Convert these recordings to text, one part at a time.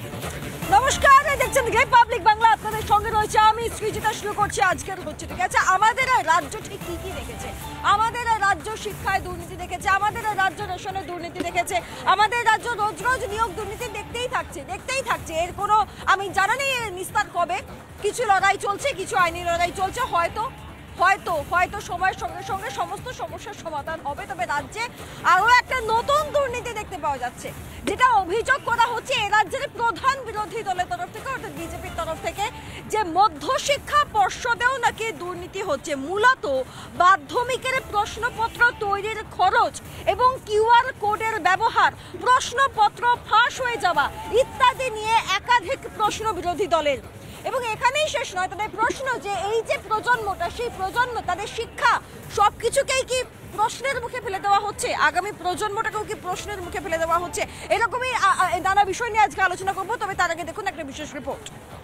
নমস্কার, দেখছেন রিপাবলিক বাংলা, আপনাদের সঙ্গে রয়েছে আমি সৃজিতা। শুরু করছি আজকের হচ্ছে, ঠিক আছে? আমাদের রাজ্য ঠিক কি কি দেখেছে? আমাদের রাজ্য শিক্ষায় দুর্নীতি দেখেছে, আমাদের রাজ্য রেশনে দুর্নীতি দেখেছে, আমাদের রাজ্য রোজ রোজ নিয়োগ দুর্নীতি দেখতেই থাকছে। এর কোনো আমি জানা নেই নিস্তার কবে। কিছু লড়াই চলছে, কিছু আইনি লড়াই চলছে, হয়তো সময়ের সঙ্গে সঙ্গে সমস্ত সমস্যার সমাধান হবে। তবে রাজ্যে আরও একটা নতুন দুর্নীতি দেখতে পাওয়া যাচ্ছে, যেটা অভিযোগ করা হচ্ছে এ রাজ্যের প্রধান বিরোধী দলের তরফ থেকে, অর্থাৎ বিজেপির তরফ থেকে, যে মধ্যশিক্ষা পর্ষদেও নাকি দুর্নীতি হচ্ছে। মূলত মাধ্যমিকের প্রশ্নপত্র তৈরির খরচ এবং কিউআর কোডের ব্যবহার, প্রশ্নপত্র ফাঁস হয়ে যাওয়া ইত্যাদি নিয়ে একাধিক প্রশ্ন বিরোধী দলের। এবং এখানেই শেষ নয়, তাদের প্রশ্ন যে এই যে প্রজন্মটা, সেই প্রজন্ম, তাদের শিক্ষা সবকিছুকেই কি প্রশ্নের মুখে ফেলে দেওয়া হচ্ছে? আগামী প্রজন্মটাকেও কি প্রশ্নের মুখে ফেলে দেওয়া হচ্ছে? এরকমই নানা বিষয় নিয়ে আজকে আলোচনা করবো। তবে তার আগে দেখুন একটা বিশেষ রিপোর্ট।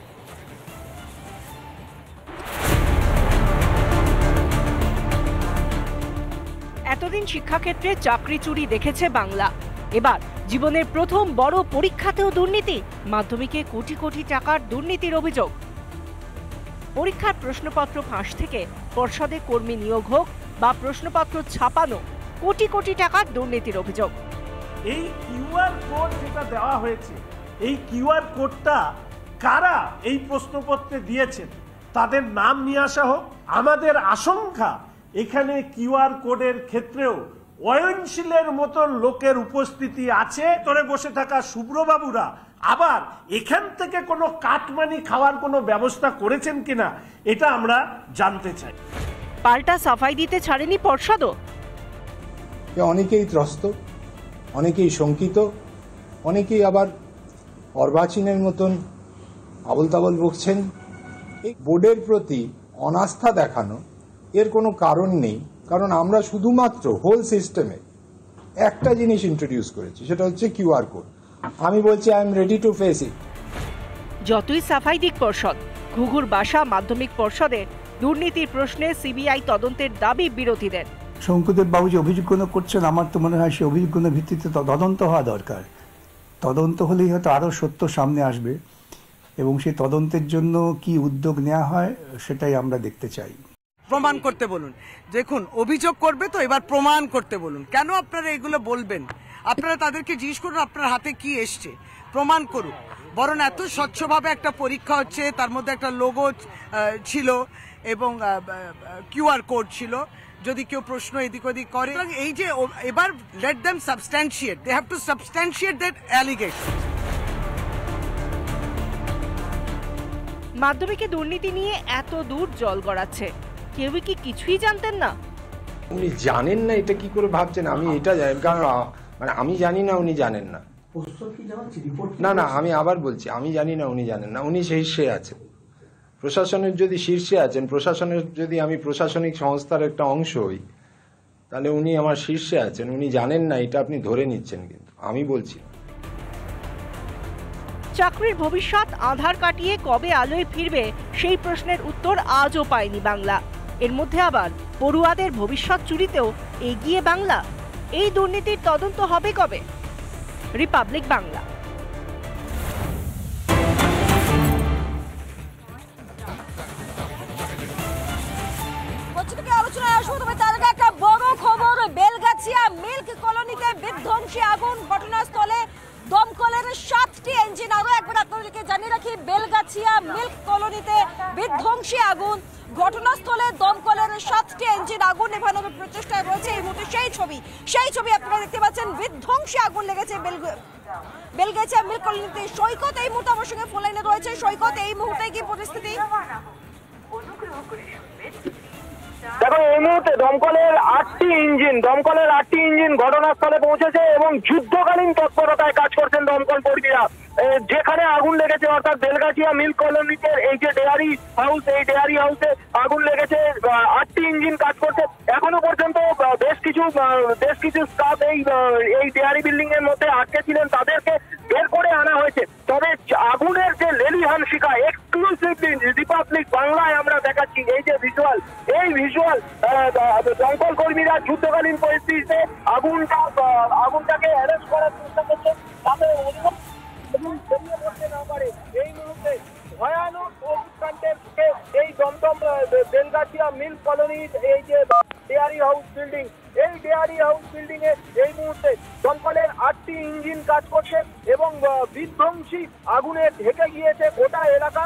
এতদিন শিক্ষাক্ষেত্রে চাকরি চুরি দেখেছে বাংলা, এবার জীবনের প্রথম বড় পরীক্ষাতেও দুর্নীতি। মাধ্যমিকে কোটি কোটি টাকার দুর্নীতির অভিযোগ। পরীক্ষার প্রশ্নপত্র ফাঁস থেকে পর্ষদে কর্মী নিয়োগ হোক বা প্রশ্নপত্র ছাপানো, কোটি কোটি টাকার দুর্নীতির অভিযোগ। এই কিউআর কোড যেটা দেওয়া হয়েছে, এই কিউআর কোডটা কারা এই প্রশ্নপত্রে দিয়েছেন তাদের নাম নিয়ে আসা হোক। আমাদের আশঙ্কা এখানে কিউআর কোডের ক্ষেত্রেও অয়নশীলের মতো লোকের উপস্থিতি আছে। তোরে বসে থাকা শুভ্রবাবুরা আবার এখান থেকে কোনো কাটমানি খাওয়ার কোনো ব্যবস্থা করেছেন কিনা এটা আমরা জানতে চাই। পাল্টা সাফাই দিতে ছাড়েনি পর্ষদও। অনেকেই ত্রস্ত, অনেকেই শঙ্কিত, অনেকেই আবার অর্বাচীনের মতন আবল তাবল বকছেন। এই বোর্ডের প্রতি অনাস্থা দেখানো এর কোনো কারণ নেই, কারণ আমরা শুধুমাত্র হোল সিস্টেমে একটা জিনিস ইন্ট্রোডিউস করেছি, সেটা হচ্ছে কিউআর কোড। আমি বলছি I am ready to face it. যতই সাফাই দিক পর্ষদ, ঘুঘুর বাসা মাধ্যমিক পর্ষদের দুর্নীতির প্রশ্নে সিবিআই তদন্তের দাবি বিরোধীদের। শঙ্কুদেব বাবু যে অভিযোগগুলো করছেন, আমার তো মনে হয় সেই অভিযোগগুলোর ভিত্তিতে তদন্ত হওয়া দরকার। তদন্ত হলেই হয়তো আরও সত্য সামনে আসবে, এবং সেই তদন্তের জন্য কি উদ্যোগ নেওয়া হয় সেটাই আমরা দেখতে চাই। প্রমাণ করতে বলুন। দেখুন, অভিযোগ করবে তো এবার প্রমাণ করতে বলুন। কেন আপনারা এগুলো বলবেন? আপনারা তাদেরকে জিজ্ঞেস করুন আপনার হাতে কি এসছে, প্রমাণ করুন। বরং এত স্বচ্ছভাবে একটা পরীক্ষা হচ্ছে, তার মধ্যে একটা লোগো ছিল এবং কিউআর কোড ছিল। যদি কেউ প্রশ্ন এদিক ওদিক করে, এই যে এবার let them substantiate, they have to substantiate that allegation. মাধ্যমিকে দুর্নীতি নিয়ে এত দূর জল গড়াচ্ছে, কেউই কি কিছুই জানতেন না? উনি জানেন না এটা কি করে ভাবছেন? আমি এটা জানি, কারণ মানে আমি জানি না উনি জানেন না। না, আমি আবার বলছি, আমি জানি না উনি জানেন না। উনি শীর্ষে আছেন, প্রশাসনের যদি শীর্ষে আছেন, প্রশাসনের যদি আমি প্রশাসনিক সংস্থার একটা অংশ হই, তাহলে উনি আমার শীর্ষে আছেন। উনি জানেন না এটা আপনি ধরে নিচ্ছেন, কিন্তু আমি বলছি। চাকরির ভবিষ্যৎ আধার কাটিয়ে কবে আলোয় ফিরবে, সেই প্রশ্নের উত্তর আজও পায়নি বাংলা। এর মধ্যে আবার পড়ুয়াদের ভবিষ্যৎ চুরিতেও এগিয়ে বাংলা। এই দুর্নীতির তদন্ত হবে কবে? রিপাবলিক বাংলা। আলোচনায় আসবো, তবে তার আগে একটা বড় খবর। বেলগাছিয়া মিল্ক কলোনিতে বিধ্বংসী আগুন, ঘটনাস্থলে দমকলের 7টি ইঞ্জিন। আরো একবার আপনাদেরকে জানিয়ে রাখি, বেলগাছিয়া মিল্ক কলোনিতে বিধ্বংসী আগুন, ঘটনাস্থলে দমকলের 7টি ইঞ্জিন। আগুন নেভানোর প্রচেষ্টায় রয়েছে এই মুহূর্তে সেই ছবি আপনারা দেখতে পাচ্ছেন। বিধ্বংসী আগুন লেগেছে বেলগাছিয়া মিল্ক কলোনিতে। সৈকত এই মুহূর্তে আমার সঙ্গে ফোন লাইনে রয়েছে। সৈকত, এই মুহূর্তে কি পরিস্থিতি? দেখো, এই মুহূর্তে দমকলের 8টি ইঞ্জিন ঘটনাস্থলে পৌঁছেছে এবং যুদ্ধকালীন তৎপরতায় কাজ করছেন দমকল কর্মীরা। যেখানে আগুন লেগেছে, অর্থাৎ বেলগাছিয়া মিল্ক কলোনিতে এই যে ডেয়ারি হাউস, এই ডেয়ারি হাউসে আগুন লেগেছে। 8টি ইঞ্জিন কাজ করছে। এখনো পর্যন্ত বেশ কিছু স্টাফ এই ডেয়ারি বিল্ডিং এর মধ্যে আটকে ছিলেন, তাদেরকে বের করে আনা হয়েছে। তবে আগুনের যে লেলিহান শিখা, এক্সক্লুসিভলি রিপাবলিক বাংলায় আমরা দেখাচ্ছি এই যে ভিজুয়াল, দমকল কর্মীরা যুদ্ধকালীন পরিস্থিতিতে আগুনটাকে অ্যারেস্ট করার চেষ্টা করছে। তাদের পড়তে না পারে এই মুহূর্তে ভয়ানক অগ্নিকাণ্ডের এই দমদম বেলগাছিয়া মিল কলোনির এই যে ডেয়ারি হাউস বিল্ডিং, এই ডেয়ারি হাউস বিল্ডিং এ এই মুহূর্তে দমকলের 8টি ইঞ্জিন কাজ করছে এবং বিধ্বংসী আগুনে ঢেকে গিয়েছে গোটা এলাকা।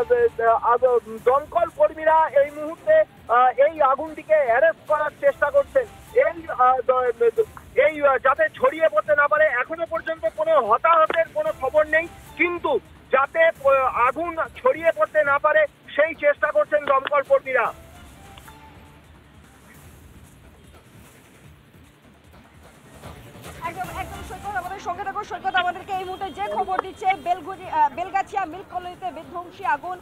দমকল কর্মীরা এই মুহূর্তে এই আগুনটিকে অ্যারেস্ট করার চেষ্টা করছেন এই যাতে ছড়িয়ে পড়তে না পারে। এখনো পর্যন্ত কোনো হতাহতের কোনো খবর নেই, কিন্তু যাতে আগুন ছড়িয়ে পড়তে না পারে সেই চেষ্টা করছেন দমকল কর্মীরা। একদম সৈকত, আমাদের সঙ্গে থাকো সৈকত। আমাদেরকে এই মুহূর্তে যে খবর দিচ্ছে বেলগাছিয়া মিল্ক কলোনিতে বিধ্বংসী আগুন,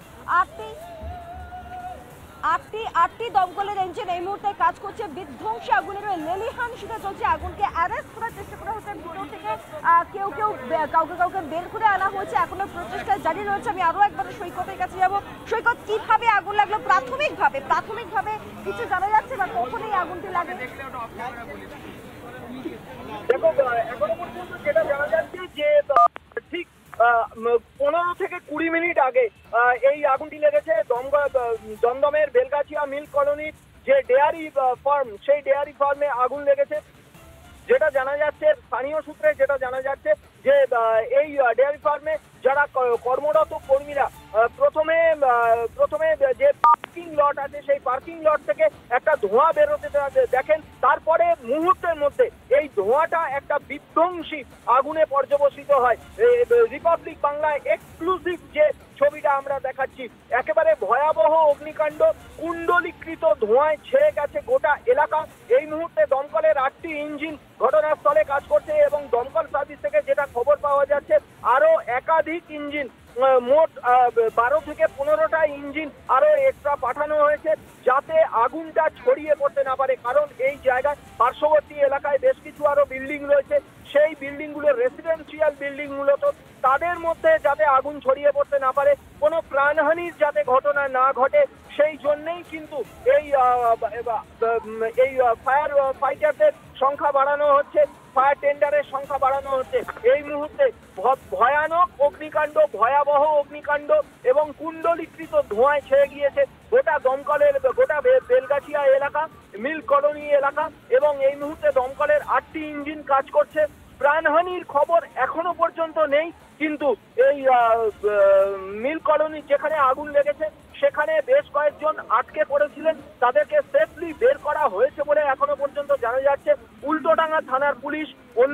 আটটি দমকলের ইঞ্জিন এই মুহূর্তে কাজ করছে। বিধ্বংসী আগুনের লেলিহান শিখা চলছে, আগুনকে অ্যারেস্ট করার চেষ্টা করা হচ্ছে। ভিতর থেকে কাউকে বের করে আনা হয়েছে, এখনো প্রচেষ্টা জারি রয়েছে। আমি আরো একবার সৈকতের কাছে যাব। সৈকত, কিভাবে আগুন লাগলো প্রাথমিকভাবে কিছু জানা যাচ্ছে বা কখন এই আগুনটি লাগে? দেখো, এখনো পর্যন্ত যেটা জানা যাচ্ছে যে ঠিক 15 থেকে 20 মিনিট আগে এই আগুনটি লেগেছে দমদমের বেলগাছিয়া মিল কলোনির যে ডেয়ারি ফার্ম, সেই ডেয়ারি ফার্মে আগুন লেগেছে। যেটা জানা যাচ্ছে স্থানীয় সূত্রে যেটা জানা যাচ্ছে যে এই ডেয়ারি ফার্মে যারা কর্মরত কর্মীরা প্রথমে যে পার্কিং লট আছে সেই পার্কিং লট থেকে একটা ধোঁয়া বেরোতে দেখেন। তারপরে মুহূর্তের মধ্যে এই ধোঁয়াটা একটা বিধ্বংসী আগুনে পর্যবসিত হয়। রিপাবলিক বাংলায় এক্সক্লুসিভ যে ছবিটা আমরা দেখাচ্ছি, একেবারে ভয়াবহ অগ্নিকাণ্ড, কুণ্ডলীকৃত ধোঁয়ায় ছেয়ে গেছে গোটা এলাকা। এই মুহূর্তে দমকলের 8টি ইঞ্জিন ঘটনাস্থলে কাজ করছে এবং দমকল সার্ভিস থেকে যেটা খবর পাওয়া যাচ্ছে আরো একাধিক ইঞ্জিন, মোট 12 থেকে 15টা ইঞ্জিন আরো এক্সট্রা পাঠানো হয়েছে যাতে আগুনটা ছড়িয়ে পড়তে না পারে। কারণ এই জায়গায় পার্শ্ববর্তী এলাকায় বেশ কিছু আরো বিল্ডিং রয়েছে, সেই বিল্ডিং গুলো রেসিডেন্সিয়াল বিল্ডিং মূলত, তাদের মধ্যে যাতে আগুন ছড়িয়ে পড়তে না পারে, কোনো প্রাণহানির যাতে ঘটনা না ঘটে সেই জন্যই কিন্তু এই ফায়ার ফাইটারদের সংখ্যা বাড়ানো হচ্ছে, ফায়ার টেন্ডারের সংখ্যা বাড়ানো হচ্ছে। এই মুহূর্তে ভয়ানক অগ্নিকাণ্ড, ভয়াবহ অগ্নিকাণ্ড এবং কুণ্ডলীকৃত ধোঁয়ায় ছেয়ে গিয়েছে গোটা বেলগাছিয়া এলাকা, মিল কলোনি এলাকা এবং এই মুহূর্তে দমকলের 8টি ইঞ্জিন কাজ করছে। প্রাণহানির খবর এখনো পর্যন্ত নেই, কিন্তু এই মিল কলোনি যেখানে আগুন লেগেছে সেখানে বেশ কয়েকজন আটকে পড়েছিলেন, তাদেরকে সেফলি বের করা হয়েছে বলে এখনো পর্যন্ত জানা যাচ্ছে। উল্টোডাঙ্গা থানার পুলিশ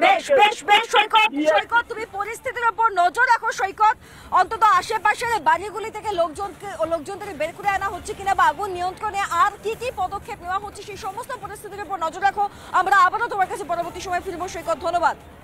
সৈকত, তুমি পরিস্থিতির উপর নজর রাখো সৈকত। অন্তত আশেপাশের বাড়িগুলি থেকে লোকজনদের বের করে আনা হচ্ছে কিনা বা আগুন নিয়ন্ত্রণে আর কি পদক্ষেপ নেওয়া হচ্ছে সেই সমস্ত পরিস্থিতির উপর নজর রাখো। আমরা আবারও তোমার কাছে পরবর্তী সময় ফিরবো সৈকত, ধন্যবাদ।